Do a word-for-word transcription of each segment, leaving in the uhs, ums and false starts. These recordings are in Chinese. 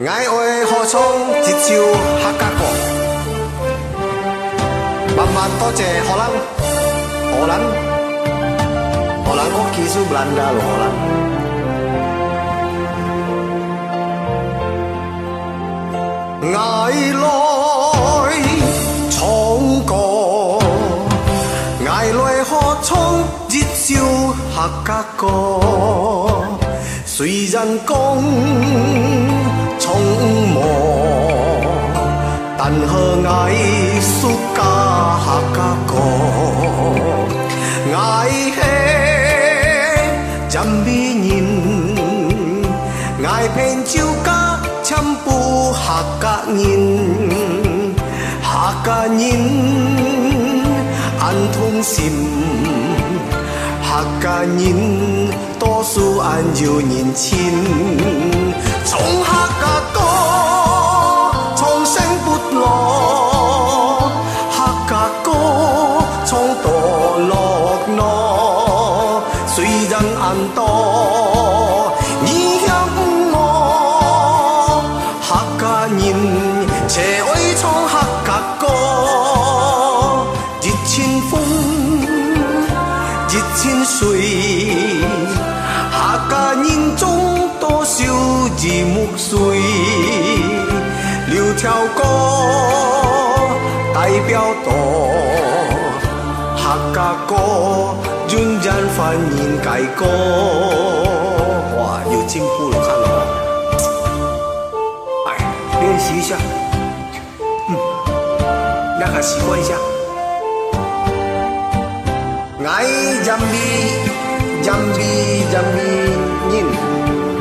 爱会何从一首客家歌，万万多谢荷兰，荷兰，荷兰国技术Belanda loh荷兰。爱来唱歌，爱来何从一首客家歌，虽然讲。 匆忙，但好爱su家客家歌，爱迄占美人，爱偏酒家全部客家人，客家人安同心，客家人多数安有人亲。 从客家歌，从聲撥落，客家歌從墮落落，雖然暗多，異鄉我客家人，且愛唱客家歌，一千風，一千水，客家人中。 多少字木碎，六條歌代表多，客家歌仍然反映改歌。哇，有進步了，看了。哎，練習一下，嗯，讓他習慣一下。愛人咪，人咪，人咪，人。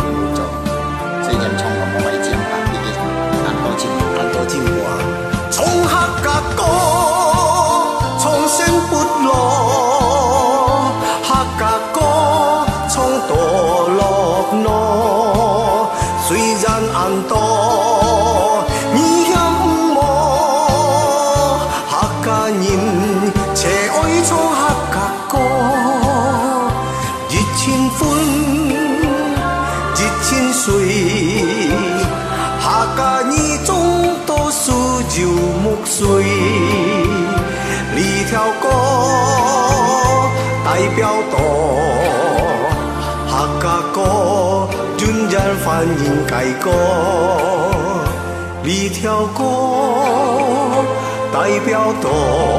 從客家歌，從聲撥落，客家歌從墮落落，雖然暗多，異鄉我客家人，且愛唱客家歌，一千歡，一千水，客家人中。 就木碎，呢條歌代表多，客家歌仍然反映改歌，呢條歌代表多，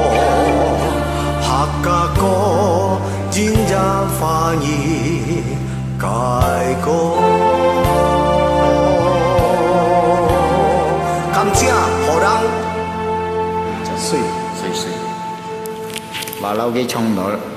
客家歌仍然反映改歌。感謝。 水水水，馬騮嘅唱到。